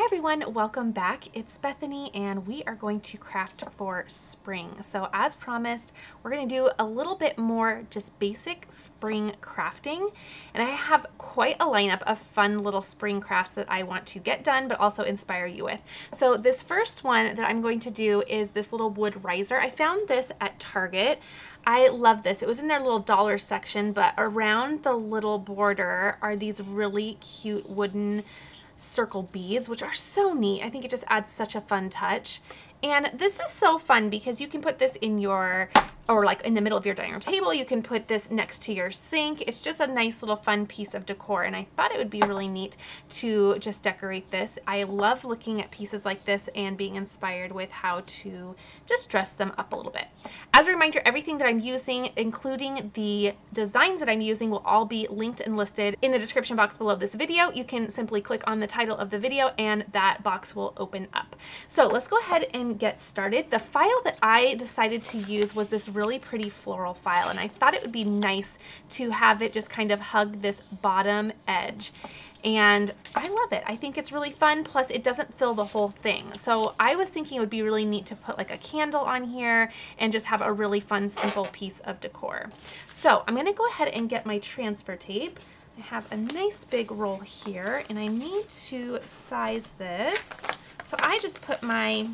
everyone, welcome back. It's Bethany and we are going to craft for spring. So as promised, we're going to do a little bit more just basic spring crafting. And I have quite a lineup of fun little spring crafts that I want to get done but also inspire you with. So this first one that I'm going to do is this little wood riser. I found this at Target. I love this. It was in their little dollar section, but around the little border are these really cute wooden circle beads, which are so neat. I think it just adds such a fun touch. And this is so fun because you can put this in your, or like in the middle of your dining room table. You can put this next to your sink. It's just a nice little fun piece of decor. And I thought it would be really neat to just decorate this. I love looking at pieces like this and being inspired with how to just dress them up a little bit. As a reminder, everything that I'm using, including the designs that I'm using, will all be linked and listed in the description box below this video. You can simply click on the title of the video and that box will open up. So let's go ahead and get started. The file that I decided to use was this really pretty floral file, and I thought it would be nice to have it just kind of hug this bottom edge. And I love it. I think it's really fun, plus it doesn't fill the whole thing. So I was thinking it would be really neat to put like a candle on here and just have a really fun, simple piece of decor. So I'm gonna go ahead and get my transfer tape. I have a nice big roll here, and I need to size this. So I just put my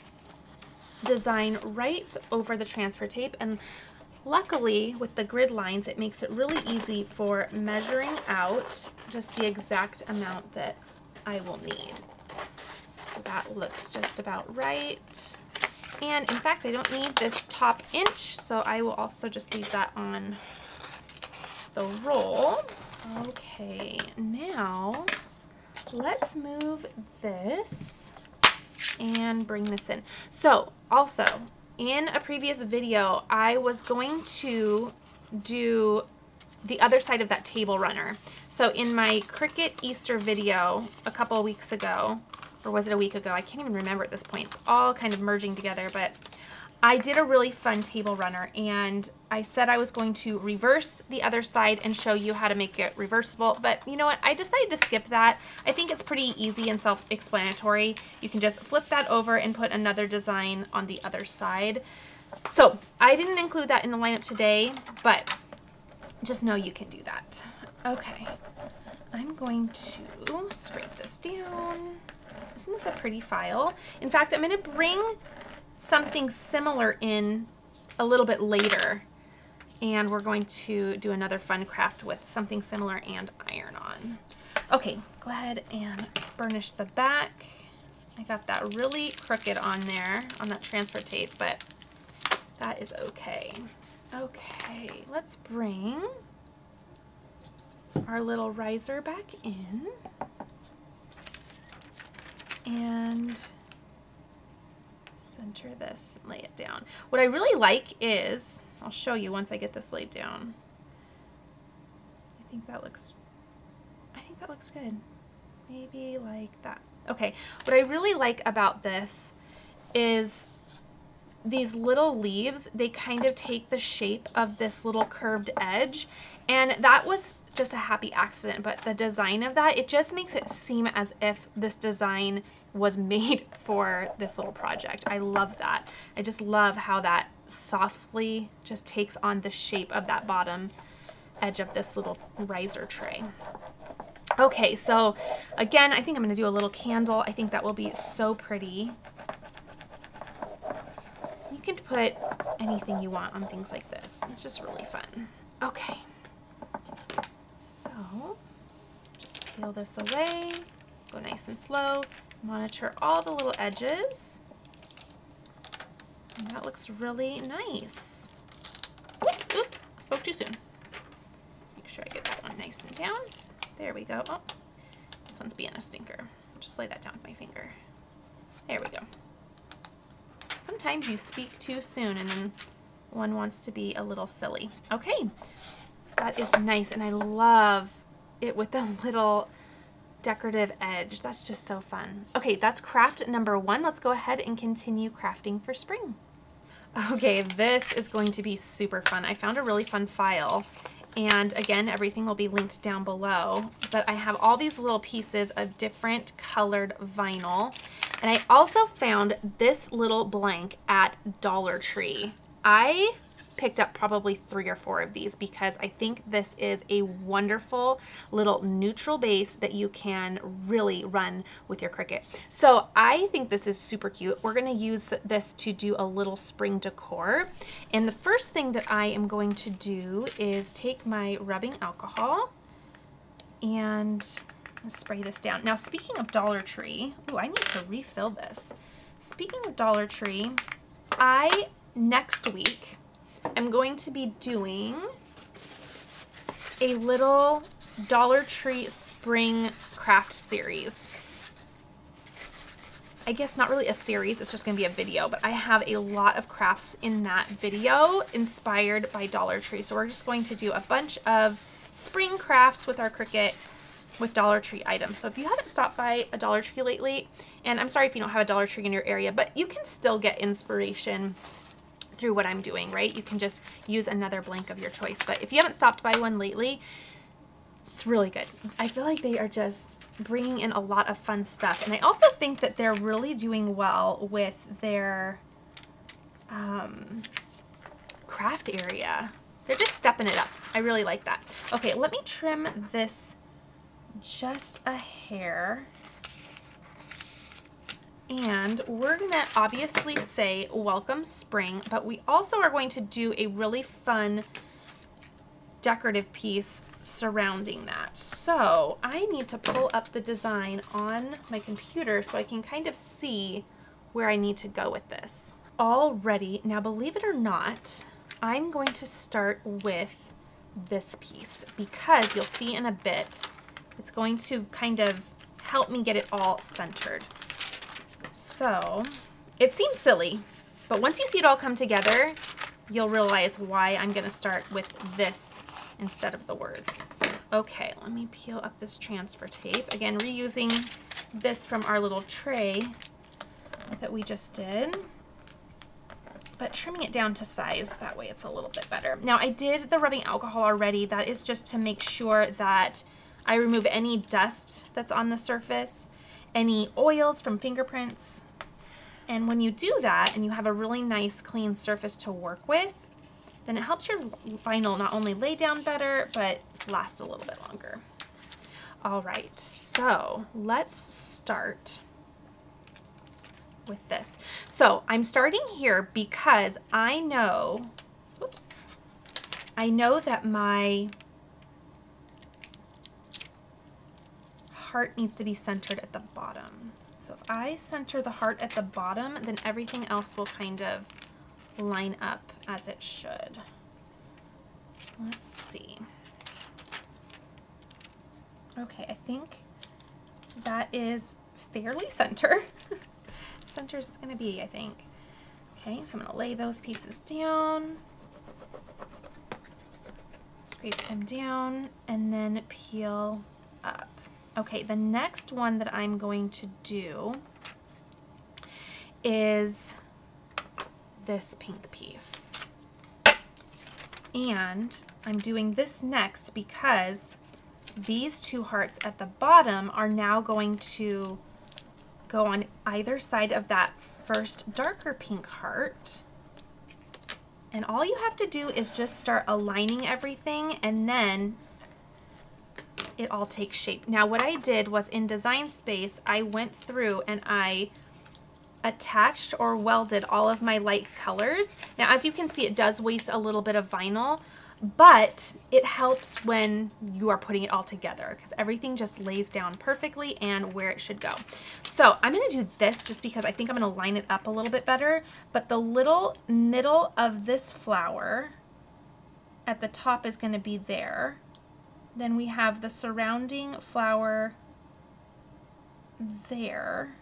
design right over the transfer tape, and luckily with the grid lines it makes it really easy for measuring out just the exact amount that I will need. So that looks just about right, and in fact I don't need this top inch, so I will also just leave that on the roll. Okay, now let's move this and bring this in. So also in a previous video I was going to do the other side of that table runner. So in my Cricut Easter video a couple of weeks ago, or was it a week ago? I can't even remember at this point. It's all kind of merging together, but I did a really fun table runner, and I said I was going to reverse the other side and show you how to make it reversible, but you know what? I decided to skip that. I think it's pretty easy and self-explanatory. You can just flip that over and put another design on the other side. So I didn't include that in the lineup today, but just know you can do that. Okay, I'm going to scrape this down. Isn't this a pretty file? In fact, I'm gonna bring something similar in a little bit later, and we're going to do another fun craft with something similar and iron on. Okay, go ahead and burnish the back. I got that really crooked on there on that transfer tape, but that is okay. Okay, let's bring our little riser back in and center this and lay it down. What I really like is, I'll show you once I get this laid down. I think that looks good. Maybe like that. Okay, what I really like about this is these little leaves, they kind of take the shape of this little curved edge, and that was just a happy accident, but the design of that, it just makes it seem as if this design was made for this little project. I love that. I just love how that softly just takes on the shape of that bottom edge of this little riser tray. Okay, so again, I think I'm gonna do a little candle. I think that will be so pretty. You can put anything you want on things like this. It's just really fun. Okay. So just peel this away, go nice and slow, monitor all the little edges, and that looks really nice. Whoops, oops, I spoke too soon. Make sure I get that one nice and down. There we go. Oh, this one's being a stinker. I'll just lay that down with my finger. There we go. Sometimes you speak too soon and then one wants to be a little silly. Okay. That is nice, and I love it with the little decorative edge. That's just so fun. Okay, that's craft number one. Let's go ahead and continue crafting for spring. Okay, this is going to be super fun. I found a really fun file, And again, everything will be linked down below. But I have all these little pieces of different colored vinyl. And I also found this little blank at Dollar Tree. I picked up probably 3 or 4 of these because I think this is a wonderful little neutral base that you can really run with your Cricut. So I think this is super cute. We're gonna use this to do a little spring decor. And the first thing that I am going to do is take my rubbing alcohol and spray this down. Now, speaking of Dollar Tree, ooh, I need to refill this. Speaking of Dollar Tree, next week, I'm going to be doing a little Dollar Tree spring craft series. I guess not really a series, it's just gonna be a video, but I have a lot of crafts in that video inspired by Dollar Tree. So we're just going to do a bunch of spring crafts with our Cricut with Dollar Tree items. So if you haven't stopped by a Dollar Tree lately, and I'm sorry if you don't have a Dollar Tree in your area, but you can still get inspiration through what I'm doing, right? You can just use another blank of your choice. But if you haven't stopped by one lately, it's really good. I feel like they are just bringing in a lot of fun stuff. And I also think that they're really doing well with their craft area. They're just stepping it up. I really like that. Okay, let me trim this just a hair. And we're gonna obviously say welcome spring, but we also are going to do a really fun decorative piece surrounding that. So I need to pull up the design on my computer so I can kind of see where I need to go with this. Alrighty, now believe it or not, I'm going to start with this piece because you'll see in a bit, it's going to kind of help me get it all centered. So it seems silly, but once you see it all come together, you'll realize why I'm gonna start with this instead of the words. Okay, let me peel up this transfer tape. Again, reusing this from our little tray that we just did, but trimming it down to size, that way it's a little bit better. Now I did the rubbing alcohol already. That is just to make sure that I remove any dust that's on the surface, any oils from fingerprints. And when you do that and you have a really nice clean surface to work with, then it helps your vinyl not only lay down better, but last a little bit longer. All right, so let's start with this. So I'm starting here because I know that my heart needs to be centered at the bottom. So if I center the heart at the bottom, then everything else will kind of line up as it should. Let's see. Okay, I think that is fairly center. Center is gonna be, I think. Okay, so I'm gonna lay those pieces down, scrape them down, and then peel up. Okay, the next one that I'm going to do is this pink piece. And I'm doing this next because these two hearts at the bottom are now going to go on either side of that first darker pink heart. And all you have to do is just start aligning everything, and then it all takes shape. Now what I did was in Design Space, I went through and I attached or welded all of my light colors. Now as you can see, it does waste a little bit of vinyl, but it helps when you are putting it all together because everything just lays down perfectly and where it should go. So I'm gonna do this just because I think I'm gonna line it up a little bit better, but the little middle of this flower at the top is gonna be there. Then we have the surrounding flower there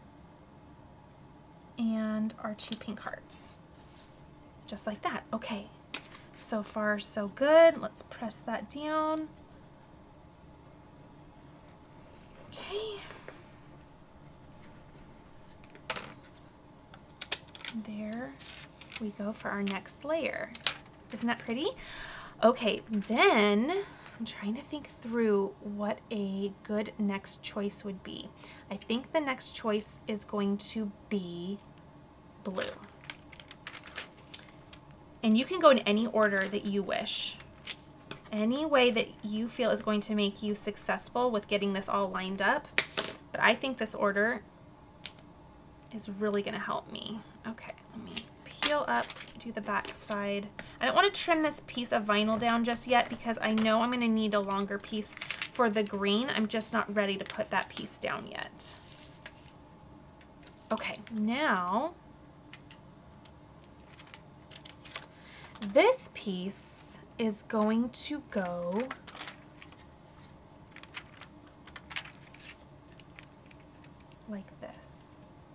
and our two pink hearts, just like that. Okay, so far so good. Let's press that down. Okay. There we go for our next layer. Isn't that pretty? Okay, then I'm trying to think through what a good next choice would be. I think the next choice is going to be blue. And you can go in any order that you wish. Any way that you feel is going to make you successful with getting this all lined up. But I think this order is really going to help me. Okay, let me peel up, do the back side. I don't want to trim this piece of vinyl down just yet because I know I'm going to need a longer piece for the green. I'm just not ready to put that piece down yet. Okay, now this piece is going to go like this.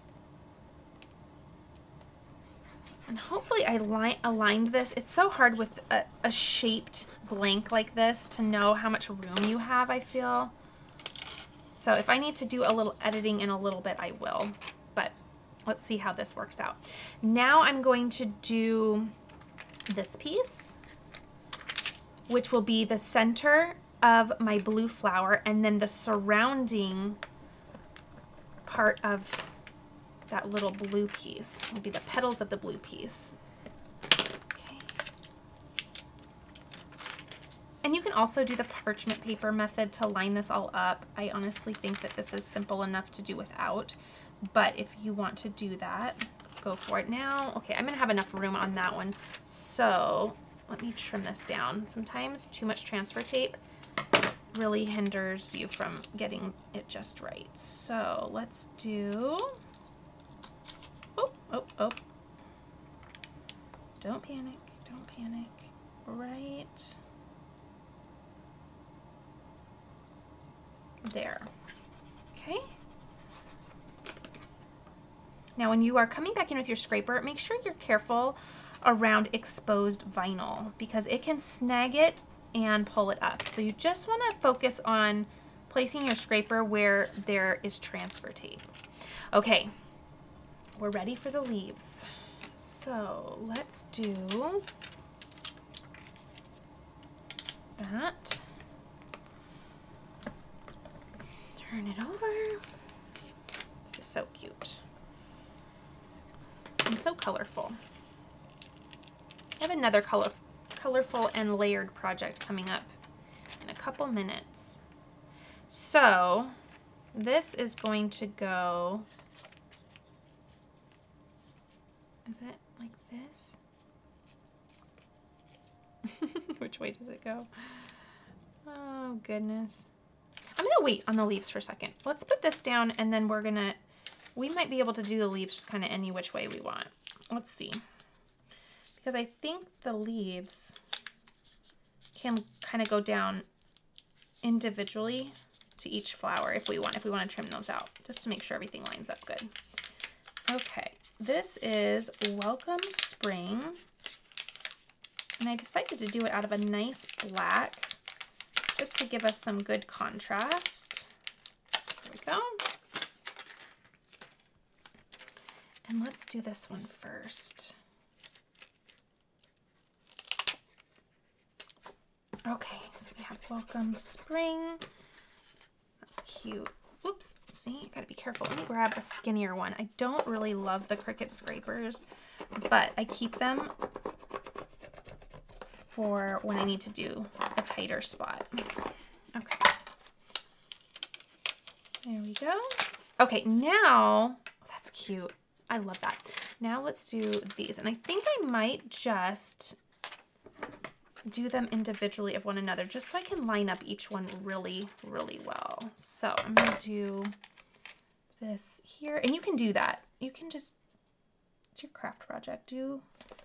And hopefully I aligned this. It's so hard with a shaped blank like this to know how much room you have, I feel. So if I need to do a little editing in a little bit, I will. But let's see how this works out. Now I'm going to do this piece, which will be the center of my blue flower, and then the surrounding part of that little blue piece will be the petals of the blue piece. Okay. And you can also do the parchment paper method to line this all up. I honestly think that this is simple enough to do without, but if you want to do that, go for it now. Okay, I'm gonna have enough room on that one, so let me trim this down. Sometimes too much transfer tape really hinders you from getting it just right. So let's do, oh. Don't panic, don't panic. Right there, okay? Now when you are coming back in with your scraper, make sure you're careful around exposed vinyl because it can snag it and pull it up. So you just want to focus on placing your scraper where there is transfer tape. Okay, we're ready for the leaves. So let's do that. Turn it over. This is so cute. And so colorful. I have another colorful and layered project coming up in a couple minutes. So this is going to go, is it like this? Which way does it go? Oh goodness. I'm gonna wait on the leaves for a second. Let's put this down and then we might be able to do the leaves just kind of any which way we want. Let's see. Because I think the leaves can kind of go down individually to each flower if we want to trim those out, just to make sure everything lines up good. Okay, this is Welcome Spring. And I decided to do it out of a nice black, just to give us some good contrast. There we go. And let's do this one first. Okay, so we have Welcome Spring. That's cute. Whoops, see, you gotta be careful. Let me grab a skinnier one. I don't really love the Cricut scrapers, but I keep them for when I need to do a tighter spot. Okay. There we go. Okay, now, that's cute. I love that. Now let's do these. And I think I might just do them individually of one another just so I can line up each one really, really well. So I'm going to do this here. And you can do that. You can just, it's your craft project. Do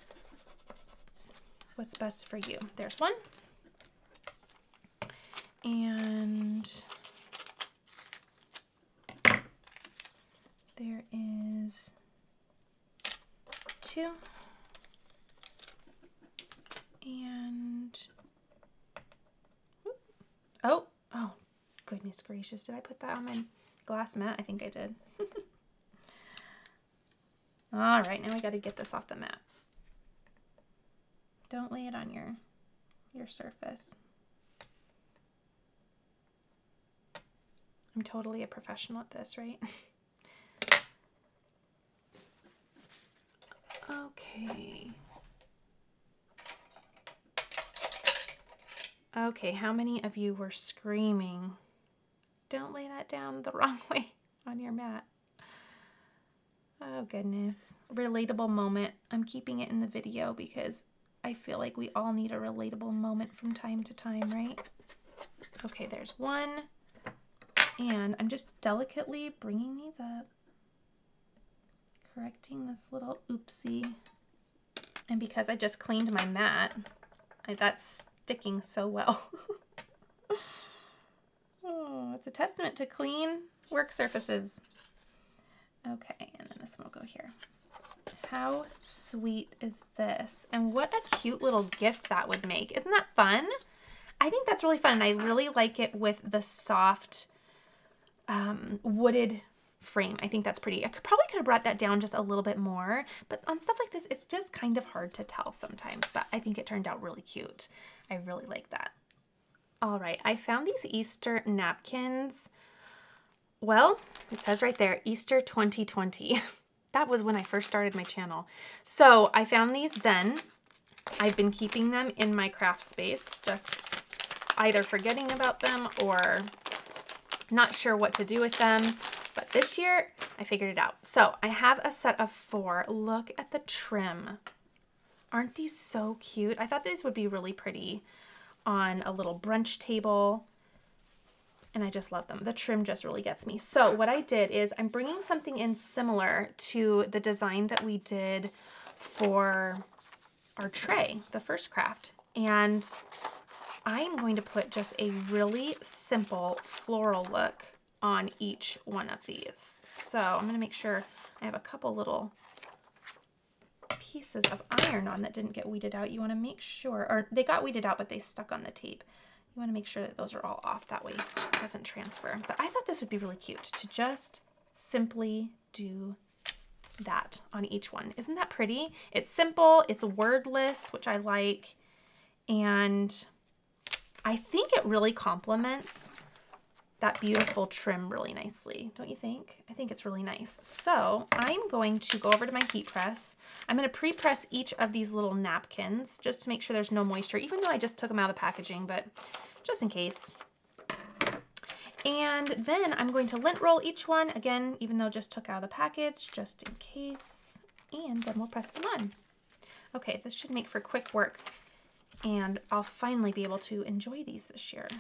what's best for you. There's one. And there is two. And oh goodness gracious, did I put that on my glass mat? I think I did. All right, now we got to get this off the mat. Don't lay it on your your surface. I'm totally a professional at this, right? Okay. Okay, how many of you were screaming, "Don't lay that down the wrong way on your mat"? Oh goodness. Relatable moment. I'm keeping it in the video because I feel like we all need a relatable moment from time to time, right? Okay, there's one. And I'm just delicately bringing these up, correcting this little oopsie. And because I just cleaned my mat, that's sticking so well. Oh, it's a testament to clean work surfaces. Okay, and then this one will go here. How sweet is this? And what a cute little gift that would make. Isn't that fun? I think that's really fun. And I really like it with the soft wooded frame. I think that's pretty. I probably could have brought that down just a little bit more, but on stuff like this, it's just kind of hard to tell sometimes, but I think it turned out really cute. I really like that. All right, I found these Easter napkins. Well, it says right there, Easter 2020. That was when I first started my channel. So I found these then. I've been keeping them in my craft space, just either forgetting about them or not sure what to do with them. But this year I figured it out. So I have a set of 4. Look at the trim. Aren't these so cute? I thought these would be really pretty on a little brunch table. And I just love them. The trim just really gets me. So what I did is I'm bringing something in similar to the design that we did for our tray, the first craft. And I'm going to put just a really simple floral look on each one of these. So I'm going to make sure I have a couple little pieces of iron on that didn't get weeded out. You want to make sure, or they got weeded out, but they stuck on the tape. You want to make sure that those are all off. That way it doesn't transfer. But I thought this would be really cute to just simply do that on each one. Isn't that pretty? It's simple. It's wordless, which I like. And I think it really complements that beautiful trim really nicely. Don't you think? I think it's really nice. So I'm going to go over to my heat press. I'm going to pre-press each of these little napkins just to make sure there's no moisture, even though I just took them out of the packaging, but just in case. And then I'm going to lint roll each one, again, even though just took out of the package, just in case. And then we'll press them on. Okay, this should make for quick work. And I'll finally be able to enjoy these this year.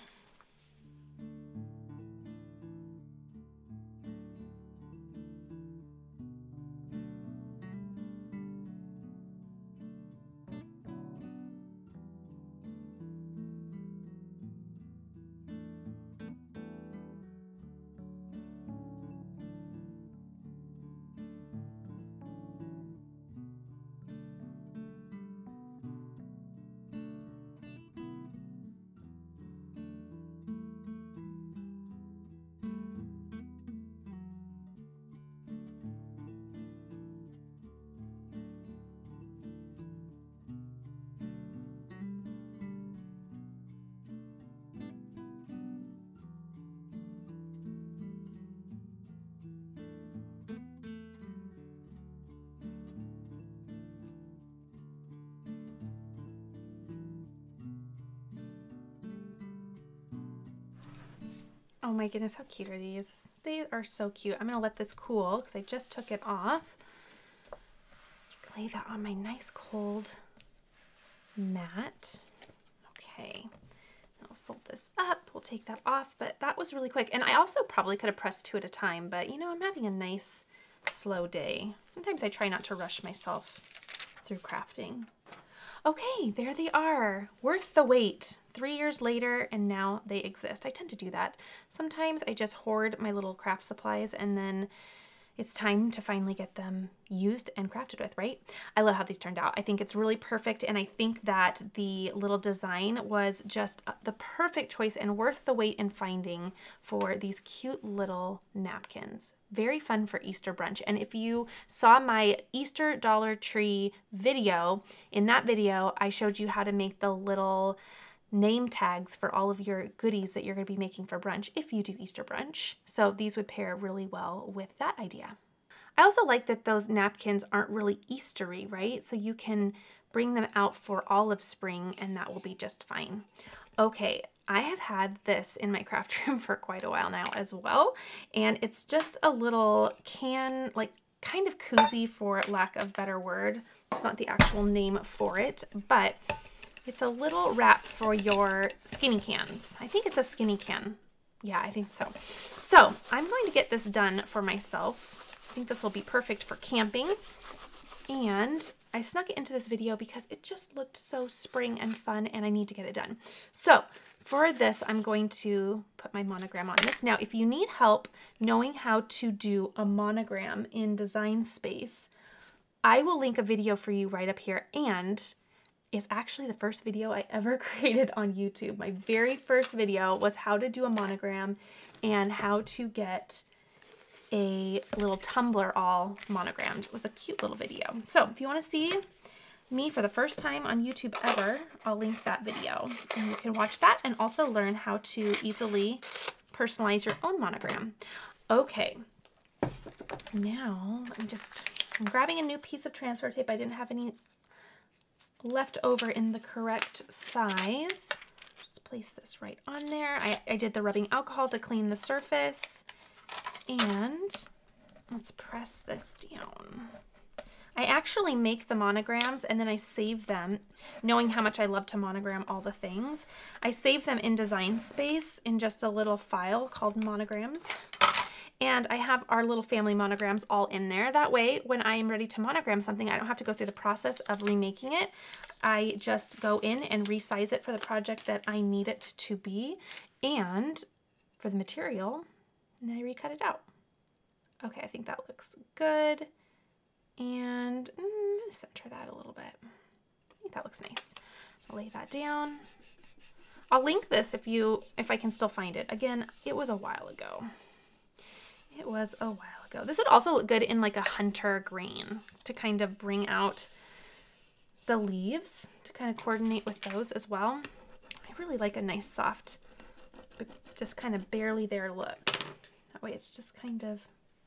Oh my goodness, how cute are these? They are so cute. I'm gonna let this cool because I just took it off. Let's lay that on my nice cold mat. Okay, I'll fold this up. We'll take that off, but that was really quick. And I also probably could have pressed 2 at a time, but you know, I'm having a nice slow day. Sometimes I try not to rush myself through crafting. Okay, there they are. Worth the wait. 3 years later, and now they exist. I tend to do that. Sometimes I just hoard my little craft supplies and then it's time to finally get them used and crafted with, right? I love how these turned out. I think it's really perfect, and I think that the little design was just the perfect choice and worth the wait in finding for these cute little napkins. Very fun for Easter brunch. And if you saw my Easter Dollar Tree video, in that video, I showed you how to make the little name tags for all of your goodies that you're going to be making for brunch if you do Easter brunch. So these would pair really well with that idea. I also like that those napkins aren't really Eastery, right? So you can bring them out for all of spring and that will be just fine. Okay, I have had this in my craft room for quite a while now as well. And it's just a little can, like kind of koozie for lack of better word. It's not the actual name for it, but it's a little wrap for your skinny cans. I think it's a skinny can. Yeah, I think so. So I'm going to get this done for myself. I think this will be perfect for camping. And I snuck it into this video because it just looked so spring and fun and I need to get it done. So for this, I'm going to put my monogram on this. Now, if you need help knowing how to do a monogram in Design Space, I will link a video for you right up here, and it's actually the first video I ever created on YouTube. My very first video was how to do a monogram and how to get a little tumbler all monogrammed. It was a cute little video. So if you want to see me for the first time on YouTube ever, I'll link that video and you can watch that and also learn how to easily personalize your own monogram. Okay, now I'm grabbing a new piece of transfer tape. I didn't have any left over in the correct size. Just place this right on there. I did the rubbing alcohol to clean the surface. And let's press this down. I actually make the monograms and then I save them, knowing how much I love to monogram all the things. I save them in Design Space in just a little file called monograms. And I have our little family monograms all in there. That way, when I am ready to monogram something, I don't have to go through the process of remaking it. I just go in and resize it for the project that I need it to be. And for the material, and then I recut it out. Okay, I think that looks good. And center that a little bit. I think that looks nice. I'll lay that down. I'll link this if I can still find it. Again, it was a while ago. It was a while ago. This would also look good in like a hunter green to kind of bring out the leaves, to kind of coordinate with those as well. I really like a nice soft, but just kind of barely there look. That way it's just kind of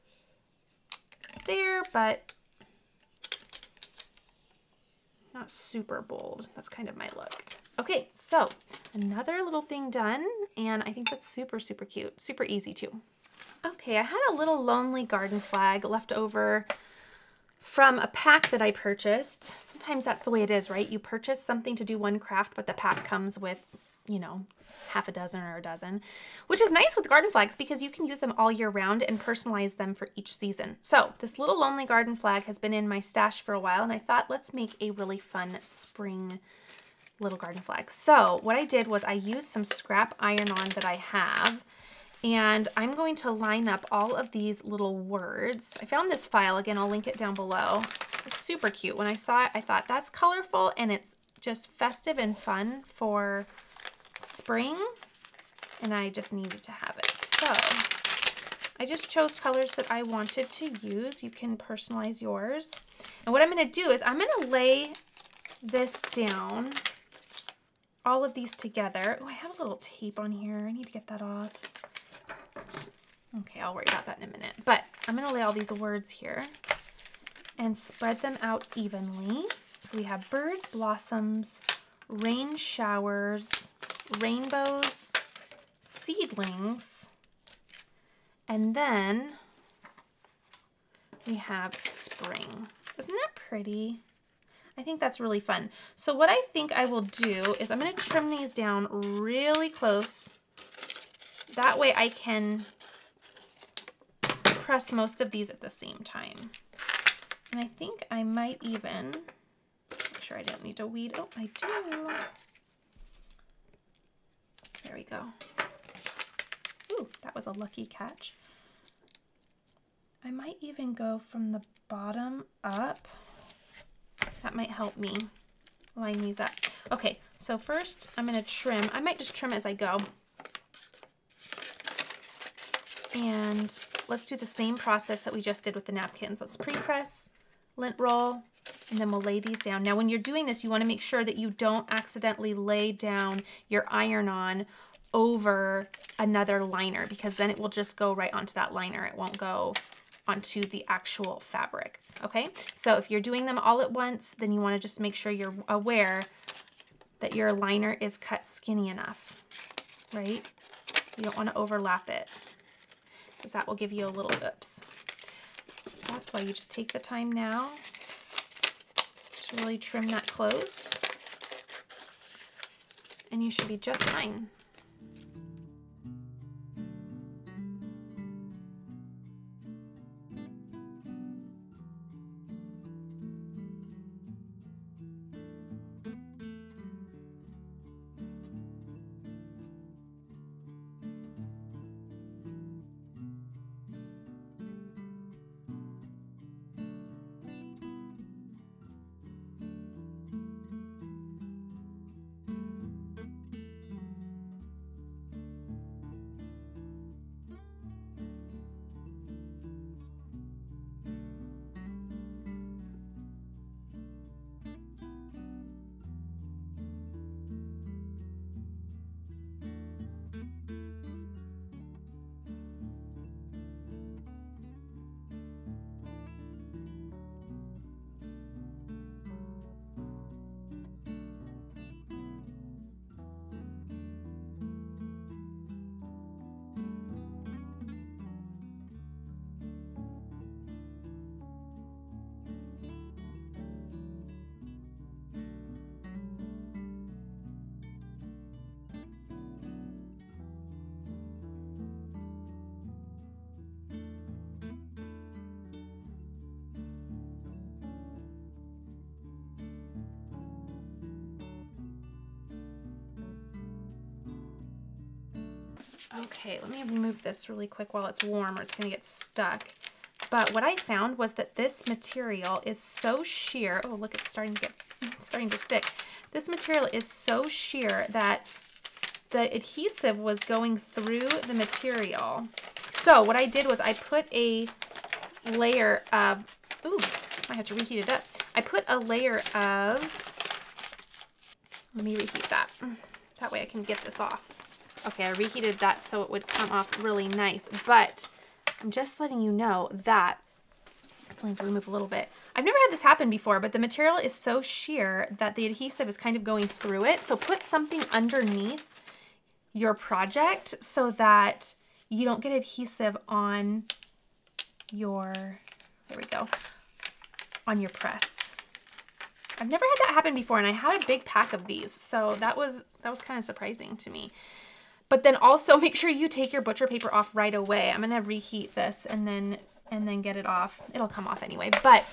there, but not super bold. That's kind of my look. Okay, so another little thing done, and I think that's super, super cute. Super easy too. Okay, I had a little lonely garden flag left over from a pack that I purchased. Sometimes that's the way it is, right? You purchase something to do one craft, but the pack comes with, you know, half a dozen or a dozen, which is nice with garden flags because you can use them all year round and personalize them for each season. So this little lonely garden flag has been in my stash for a while, and I thought, let's make a really fun spring little garden flag. So what I did was I used some scrap iron-on that I have, and I'm going to line up all of these little words. I found this file, again, I'll link it down below. It's super cute. When I saw it, I thought that's colorful and it's just festive and fun for spring, and I just needed to have it. So I just chose colors that I wanted to use. You can personalize yours. And what I'm going to do is I'm going to lay this down, all of these together. Oh, I have a little tape on here. I need to get that off. Okay, I'll worry about that in a minute. But I'm going to lay all these words here and spread them out evenly. So we have birds, blossoms, rain showers, rainbows, seedlings, and then we have spring. Isn't that pretty? I think that's really fun. So what I think I will do is I'm going to trim these down really close. That way I can press most of these at the same time. And I think I might even, make sure I don't need to weed. Oh, I do. There we go. Ooh, that was a lucky catch. I might even go from the bottom up. That might help me line these up. Okay, so first I'm going to trim. I might just trim as I go. And let's do the same process that we just did with the napkins. Let's pre-press, lint roll, And then we'll lay these down. Now when you're doing this, you want to make sure that you don't accidentally lay down your iron-on over another liner, because then it will just go right onto that liner. It won't go onto the actual fabric, okay? So if you're doing them all at once, then you want to just make sure you're aware that your liner is cut skinny enough, right? You don't want to overlap it, because that will give you a little oops. So that's why you just take the time now to really trim that close, and you should be just fine. Okay, let me remove this really quick while it's warm, or it's gonna get stuck. But what I found was that this material is so sheer. Oh, look, it's starting to stick. This material is so sheer that the adhesive was going through the material. So what I did was I put a layer of, ooh, I have to reheat it up. I put a layer of, let me reheat that. That way I can get this off. Okay, I reheated that so it would come off really nice, but I'm just letting you know that, I still need to remove a little bit. I've never had this happen before, but the material is so sheer that the adhesive is kind of going through it. So put something underneath your project so that you don't get adhesive on your, there we go, on your press. I've never had that happen before, and I had a big pack of these, so that was kind of surprising to me. But then also make sure you take your butcher paper off right away. I'm gonna reheat this and then get it off. It'll come off anyway. But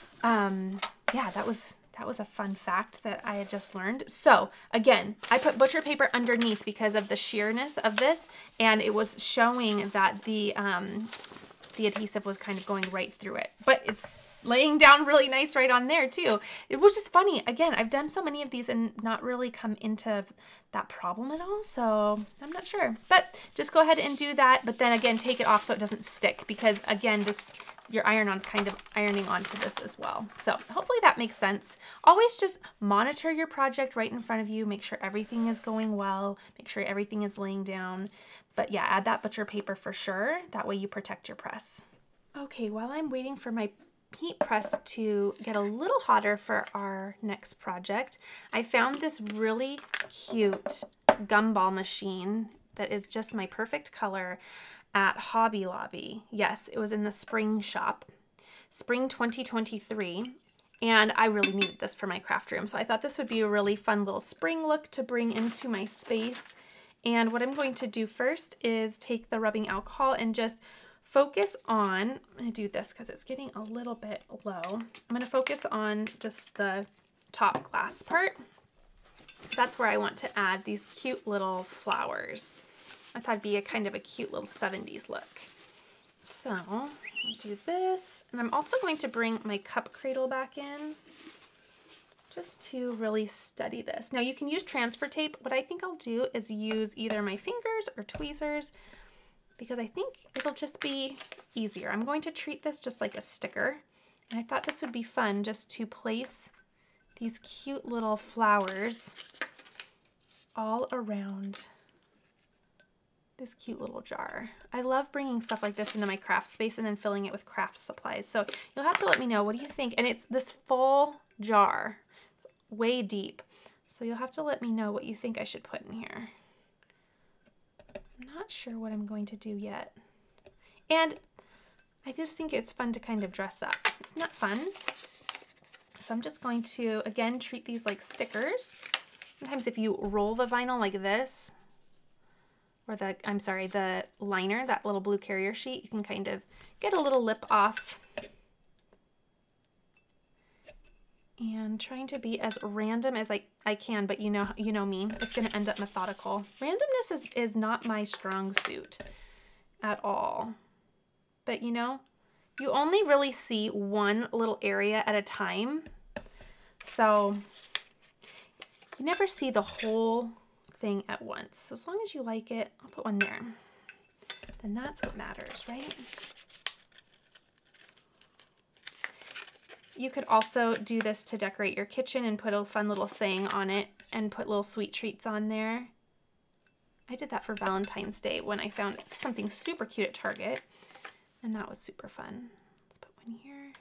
yeah, that was a fun fact that I had just learned. So again, I put butcher paper underneath because of the sheerness of this, and it was showing that the adhesive was kind of going right through it. But it's laying down really nice right on there too. It was just funny. Again, I've done so many of these and not really come into that problem at all, so I'm not sure. But just go ahead and do that, but then again, take it off so it doesn't stick, because again, your iron-on's kind of ironing onto this as well. So hopefully that makes sense. Always just monitor your project right in front of you. Make sure everything is going well. Make sure everything is laying down. But yeah, add that butcher paper for sure. That way you protect your press. Okay, while I'm waiting for my heat press to get a little hotter for our next project, I found this really cute gumball machine that is just my perfect color at Hobby Lobby. Yes, it was in the spring shop, spring 2023, and I really needed this for my craft room. So I thought this would be a really fun little spring look to bring into my space. And what I'm going to do first is take the rubbing alcohol and just focus on, I'm gonna do this because it's getting a little bit low. I'm gonna focus on just the top glass part. That's where I want to add these cute little flowers. I thought it'd be a kind of a cute little 70s look. So I'll do this, and I'm also going to bring my cup cradle back in just to really study this. Now you can use transfer tape. What I think I'll do is use either my fingers or tweezers, because I think it'll just be easier. I'm going to treat this just like a sticker, And I thought this would be fun just to place these cute little flowers all around this cute little jar. I love bringing stuff like this into my craft space and then filling it with craft supplies. So you'll have to let me know, what do you think? And it's this full jar. It's way deep. So you'll have to let me know what you think I should put in here. I'm not sure what I'm going to do yet. And I just think it's fun to kind of dress up. Isn't that fun? So I'm just going to, again, treat these like stickers. Sometimes if you roll the vinyl like this, or the liner, that little blue carrier sheet, you can kind of get a little lip off. And trying to be as random as I can, but you know me, it's gonna end up methodical. Randomness is not my strong suit at all. But you know, you only really see one little area at a time. So you never see the whole thing at once. So as long as you like it, I'll put one there. Then that's what matters, right? You could also do this to decorate your kitchen and put a fun little saying on it and put little sweet treats on there. I did that for Valentine's Day when I found something super cute at Target, and that was super fun. Let's put one here.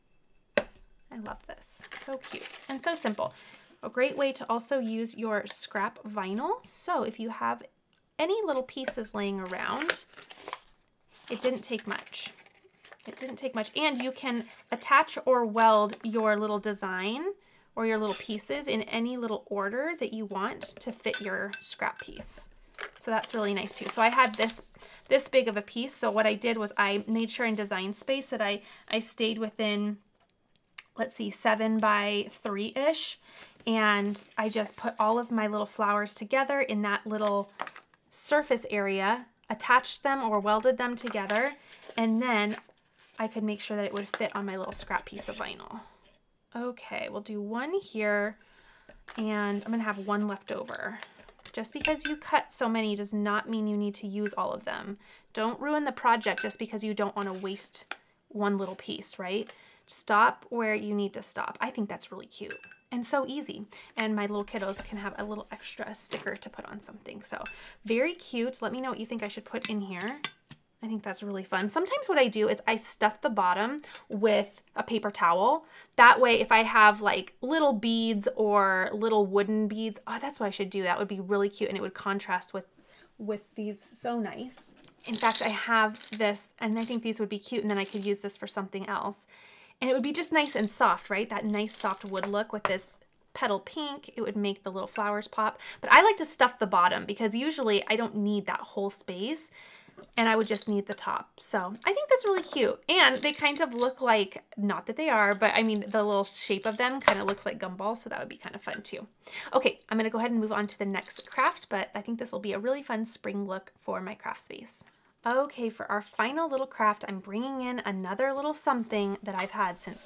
I love this. So cute and so simple. A great way to also use your scrap vinyl. So if you have any little pieces laying around, it didn't take much. It didn't take much. And you can attach or weld your little design or your little pieces in any little order that you want to fit your scrap piece. So that's really nice too. So I had this big of a piece. So what I did was I made sure in Design Space that I stayed within, let's see, 7 by 3-ish. And I just put all of my little flowers together in that little surface area, attached them or welded them together, and then I could make sure that it would fit on my little scrap piece of vinyl. Okay, we'll do one here, and I'm gonna have one left over. Just because you cut so many does not mean you need to use all of them. Don't ruin the project just because you don't want to waste one little piece, right? Stop where you need to stop. I think that's really cute and so easy. And my little kiddos can have a little extra sticker to put on something. So very cute. Let me know what you think I should put in here. I think that's really fun. Sometimes what I do is I stuff the bottom with a paper towel. That way, if I have like little beads or little wooden beads, oh, that's what I should do. That would be really cute and it would contrast with these so nice. In fact, I have this and I think these would be cute and then I could use this for something else. And it would be just nice and soft, right? That nice soft wood look with this petal pink. It would make the little flowers pop. But I like to stuff the bottom because usually I don't need that whole space. And I would just need the top. So I think that's really cute. And they kind of look like, not that they are, but I mean, the little shape of them kind of looks like gumballs. So that would be kind of fun too. Okay, I'm gonna go ahead and move on to the next craft, but I think this will be a really fun spring look for my craft space. Okay, for our final little craft, I'm bringing in another little something that I've had since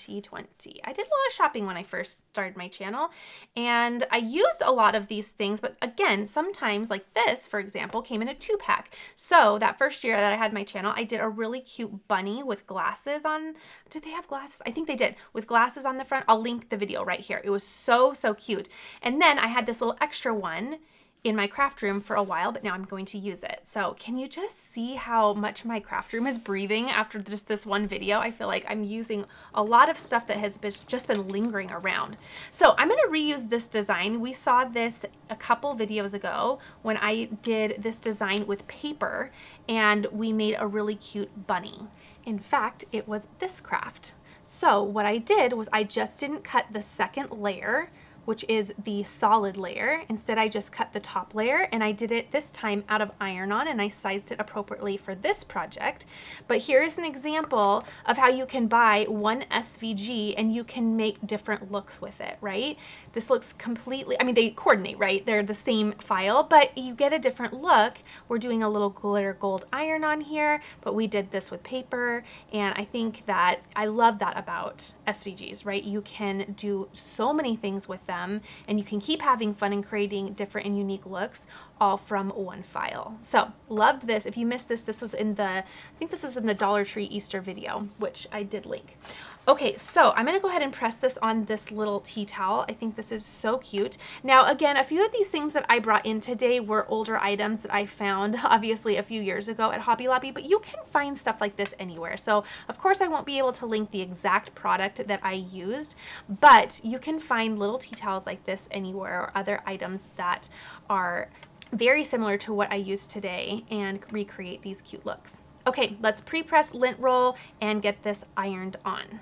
2020. I did a lot of shopping when I first started my channel, and I used a lot of these things, but again, sometimes like this, for example, came in a 2-pack. So that first year that I had my channel, I did a really cute bunny with glasses on. Did they have glasses? I think they did, with glasses on the front. I'll link the video right here. It was so, so cute. And then I had this little extra one in my craft room for a while, but now I'm going to use it. So can you just see how much my craft room is breathing after just this one video? I feel like I'm using a lot of stuff that has just been lingering around. So I'm gonna reuse this design. We saw this a couple videos ago when I did this design with paper and we made a really cute bunny. In fact, it was this craft. So what I did was I just didn't cut the second layer, which is the solid layer. Instead, I just cut the top layer and I did it this time out of iron-on and I sized it appropriately for this project. But here's an example of how you can buy one SVG and you can make different looks with it, right? This looks completely, I mean, they coordinate, right? They're the same file, but you get a different look. We're doing a little glitter gold iron-on here, but we did this with paper. And I think that I love that about SVGs, right? You can do so many things with them and you can keep having fun and creating different and unique looks all from one file. So loved this. If you missed this, this was in the, I think this was in the Dollar Tree Easter video, which I did link. Okay, so I'm gonna go ahead and press this on this little tea towel. I think this is so cute. Now, again, a few of these things that I brought in today were older items that I found, obviously, a few years ago at Hobby Lobby, but you can find stuff like this anywhere. So, of course, I won't be able to link the exact product that I used, but you can find little tea towels like this anywhere, or other items that are very similar to what I used today, and recreate these cute looks. Okay, let's pre-press lint roll and get this ironed on.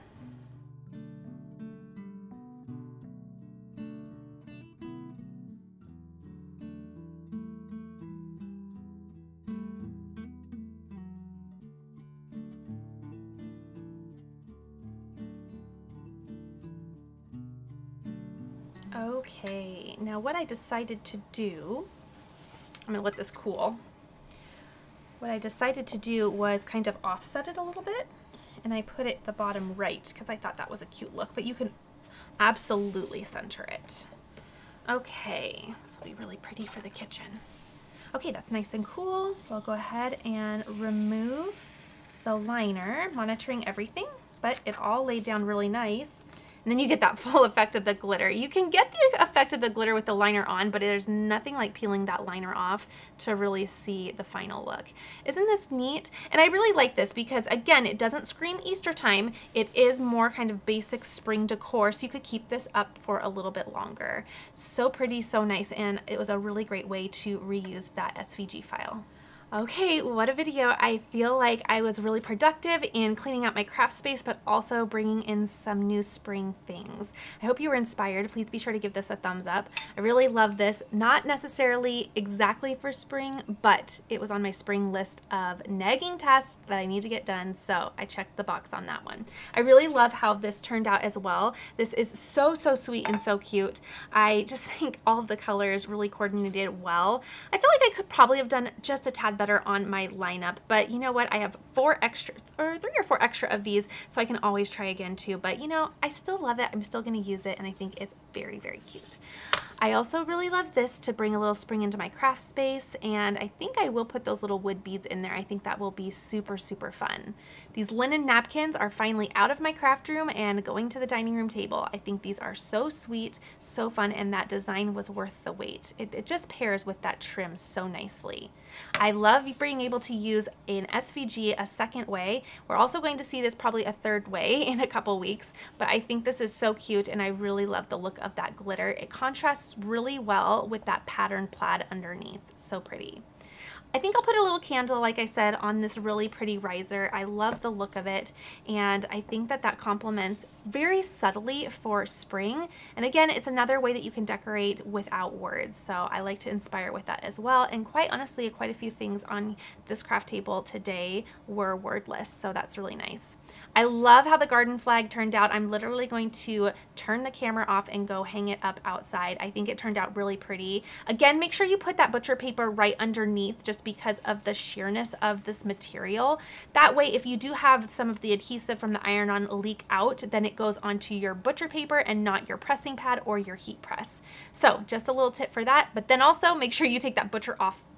Okay, now what I decided to do, I'm gonna let this cool. What I decided to do was kind of offset it a little bit, and I put it the bottom right because I thought that was a cute look, but you can absolutely center it. Okay, this will be really pretty for the kitchen. Okay, that's nice and cool, so I'll go ahead and remove the liner, monitoring everything, but it all laid down really nice. And then you get that full effect of the glitter. You can get the effect of the glitter with the liner on, but there's nothing like peeling that liner off to really see the final look. Isn't this neat? And I really like this because, again, it doesn't scream Easter time. It is more kind of basic spring decor, so you could keep this up for a little bit longer. So pretty, so nice, and it was a really great way to reuse that SVG file. Okay, what a video. I feel like I was really productive in cleaning out my craft space, but also bringing in some new spring things. I hope you were inspired. Please be sure to give this a thumbs up. I really love this. Not necessarily exactly for spring, but it was on my spring list of nagging tasks that I need to get done, so I checked the box on that one. I really love how this turned out as well. This is so, so sweet and so cute. I just think all of the colors really coordinated well. I feel like I could probably have done just a tad better on my lineup, but you know what, I have 3 or 4 extra of these, so I can always try again too. But you know, I still love it. I'm still going to use it, and I think it's very, very cute. I also really love this to bring a little spring into my craft space, and I think I will put those little wood beads in there. I think that will be super, super fun. These linen napkins are finally out of my craft room and going to the dining room table. I think these are so sweet, so fun, and that design was worth the wait. It just pairs with that trim so nicely. I love being able to use an SVG a second way. We're also going to see this probably a third way in a couple weeks, but I think this is so cute, and I really love the look of that glitter. It contrasts really well with that pattern plaid underneath. So pretty. I think I'll put a little candle, like I said, on this really pretty riser. I love the look of it, and I think that that complements very subtly for spring. And again, it's another way that you can decorate without words, so I like to inspire with that as well. And quite honestly, quite a few things on this craft table today were wordless, so that's really nice. I love how the garden flag turned out. I'm literally going to turn the camera off and go hang it up outside. I think it turned out really pretty. Again, make sure you put that butcher paper right underneath, just because of the sheerness of this material. That way, if you do have some of the adhesive from the iron-on leak out, then it goes onto your butcher paper and not your pressing pad or your heat press. So just a little tip for that, but then also make sure you take that butcher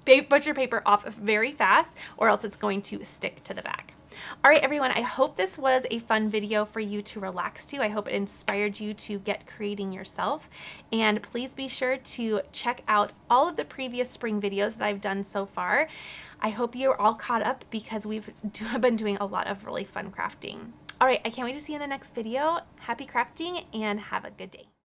paper off very fast, or else it's going to stick to the back. All right, everyone, I hope this was a fun video for you to relax to. I hope it inspired you to get creating yourself. And please be sure to check out all of the previous spring videos that I've done so far. I hope you're all caught up because we've been doing a lot of really fun crafting. All right, I can't wait to see you in the next video. Happy crafting and have a good day.